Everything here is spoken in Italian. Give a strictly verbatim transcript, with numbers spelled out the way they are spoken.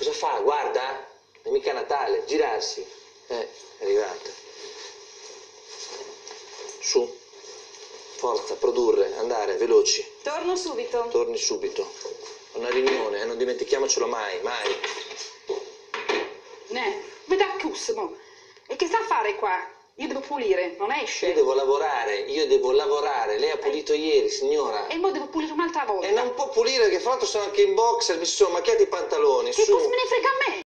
Cosa fa? Guarda, è mica Natale, girarsi. Eh, è arrivata. Su, forza, produrre, andare, veloci. Torno subito. Torni subito. Ho una riunione, eh, non dimentichiamocelo mai, mai. Ne, ma da mo. E che sta a fare qua? Io devo pulire, non esce. Io devo lavorare, io devo lavorare. Lei ha pulito eh. ieri, signora. E mo devo pulire un'altra volta. E non può pulire, che fra l'altro sono anche in boxer, mi sono macchiati i pantaloni. Che su. cosa me ne frega a me?